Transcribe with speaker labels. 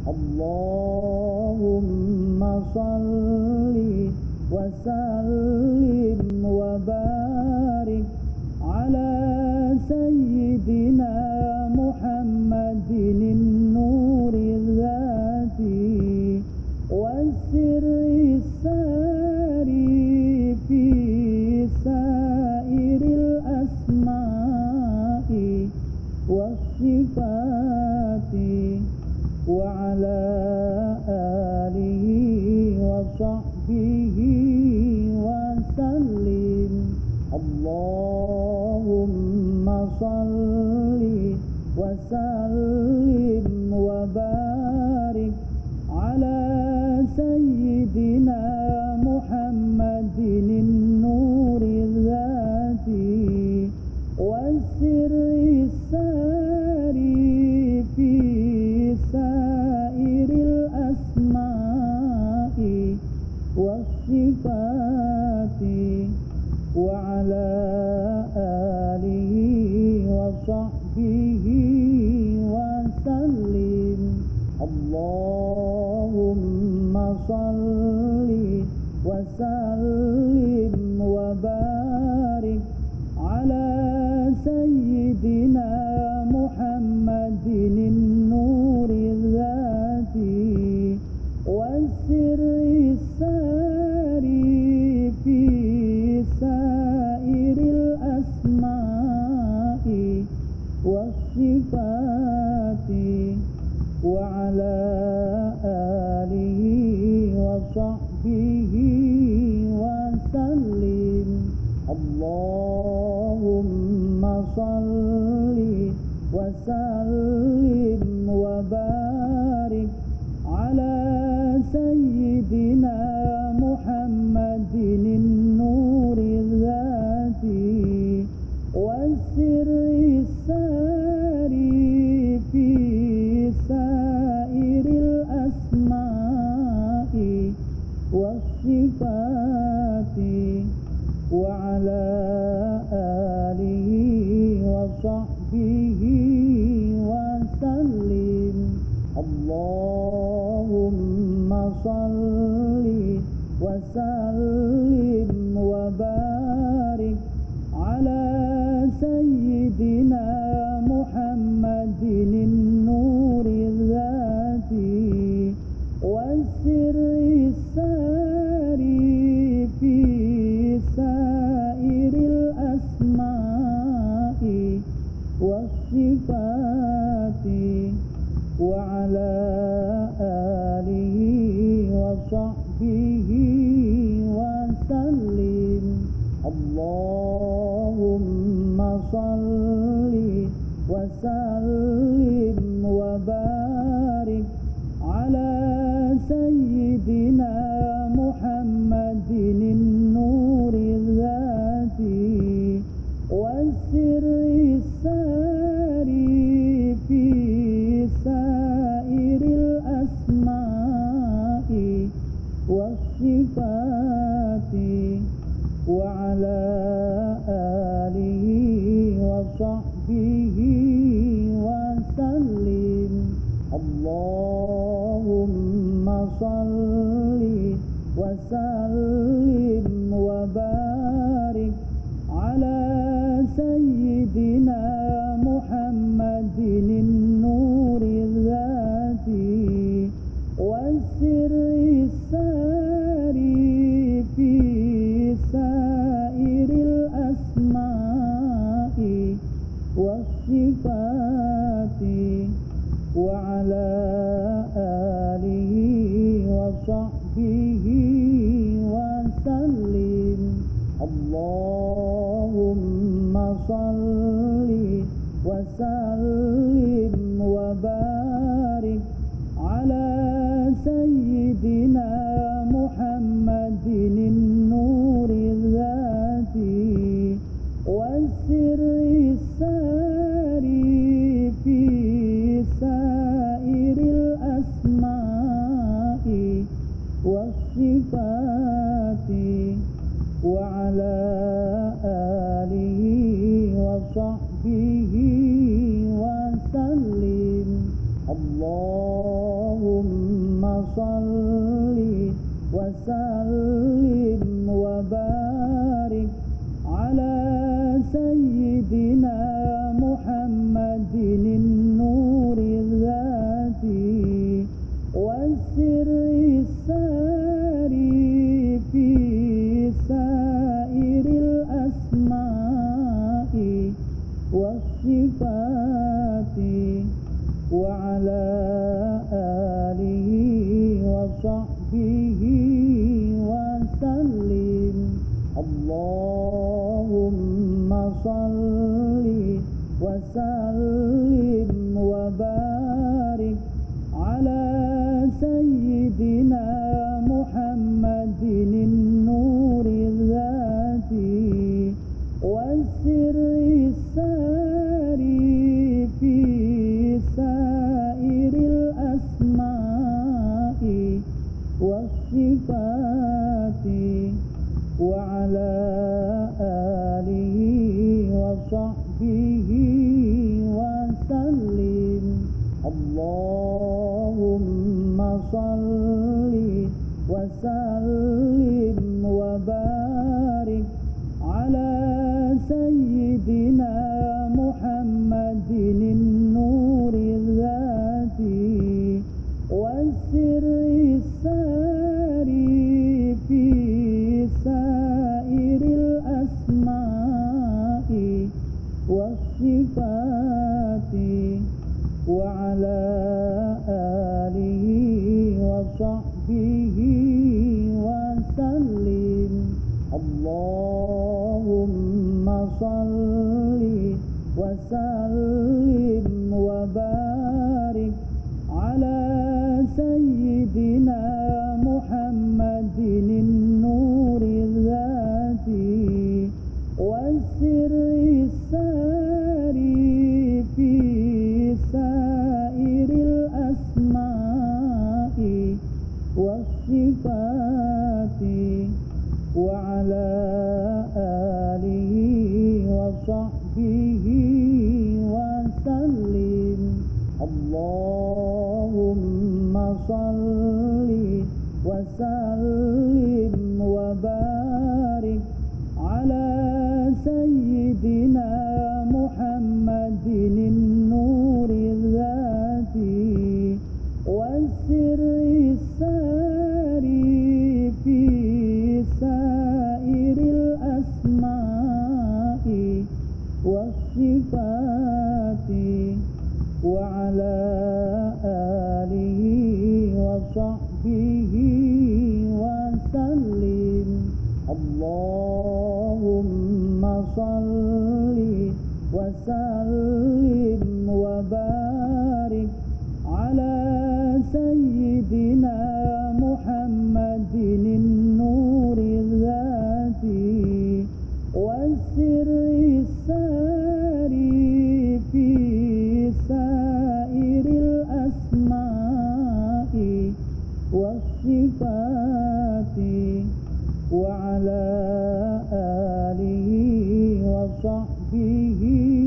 Speaker 1: اللهم صل وسلم وبارك على سيدنا محمد النور الذاتي والسر الساري في سائر الأسماء والصفات وعلى آله وصحبه وسلم. اللهم صل وسلم وبارك على سيدنا محمد النور الذاتي والسر الساري في سائر الأسماء والصفات وعلى آله وصحبه وسلم. اللهم صل وسلم وبارك على سيدنا محمد النور الذاتي والسر الساري في سائر الأسماء والصفات وعلى آله وصحبه وسلم. اللهم صل وسلم وبارك على سيدنا محمد النور الذاتي والسر الساري في سائر الأسماء والصفات وعلى آله وصحبه وسلم. اللهم صل وسلم وبارك على سيدنا محمد النور الذاتي والسر الساري في سائر الأسماء والصفات وعلى آله وصحبه وسلم. اللهم صل وسلم وبارك على سيدنا محمد النور الذاتي والسر الساري في سائر الأسماء والصفات وعلى آله وصحبه وسلم. اللهم صل وسلم وبارك على سيدنا محمد النور الذاتي والسر الساري في سائر الأسماء والصفات وعلى آله وصحبه وسلم. اللهم صل وسلم وبارك على سيدنا محمد النور الذاتي والسر الساري في سائر الأسماء والصفات وعلى آله وصحبه وسلم. صل وسلم وبارك على سيدنا محمد النور الذاتي والسر الساري في سائر الأسماء والصفات وعلى آله وصحبه وسلم. اللهم صل وسلم وبارك على سيدنا محمد النور الذاتي والسر الساري في سائر الأسماء والصفات وعلى آله وصحبه وسلم. اللهم صل وسلم وبارك على سيدنا محمد النور الذاتي والسر الساري في سائر الأسماء والصفات وعلى آله وصحبه وسلم. اللهم صل وسلم وبارك على سيدنا محمد النور الذاتي والسر الساري في سائر الأسماء والصفات وعلى آله وصحبه وسلم. اللهم صل وسلم وبارك على سيدنا محمد النور الذاتي والسر الساري في سائر الأسماء والصفات وعلى آله وصحبه وسلم. اللهم صل وسلم وبارك على سيدنا محمد النور الذاتي والسر الساري في سائر الأسماء والصفات وعلى آله وصحبه